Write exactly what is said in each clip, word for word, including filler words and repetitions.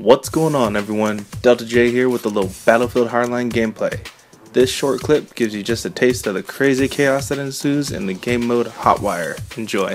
What's going on, everyone? Delta J here with a little Battlefield Hardline gameplay. This short clip gives you just a taste of the crazy chaos that ensues in the game mode Hotwire. Enjoy.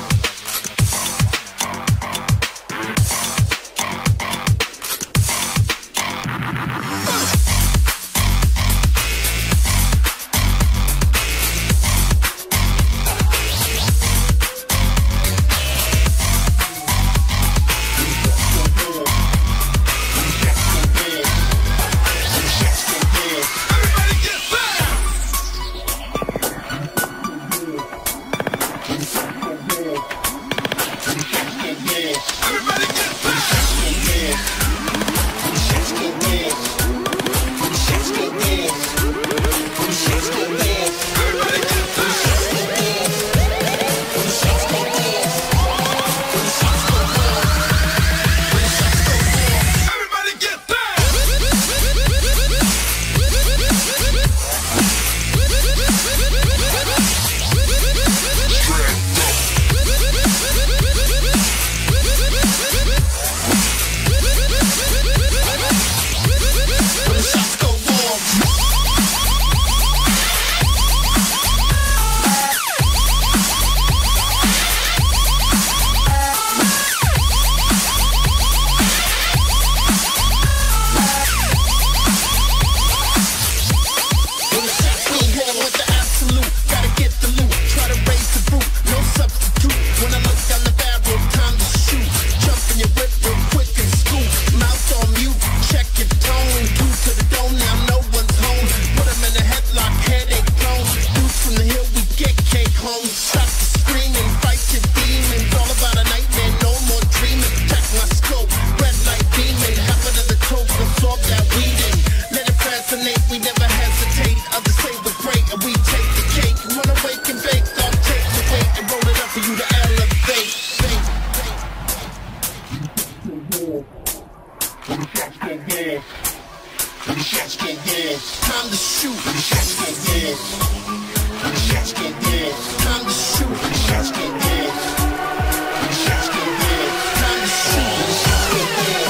When the shots go off, time to shoot. When the shots go off, when the shots go off, time to shoot. When the shots go off, when the shots go off, time to shoot. When the shots go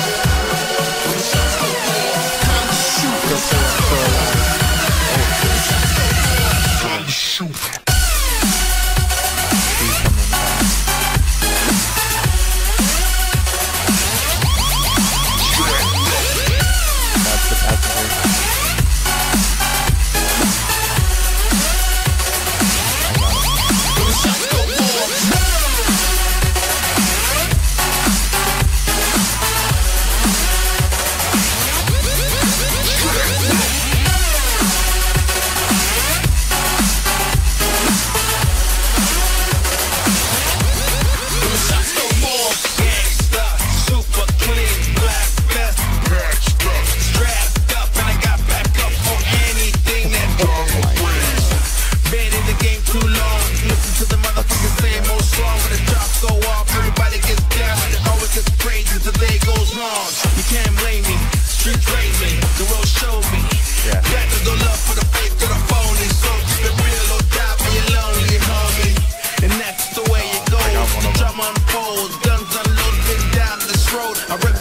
off, when the shots go off, time to shoot. When the shots go off, time to shoot. Guns unloaded down this road. I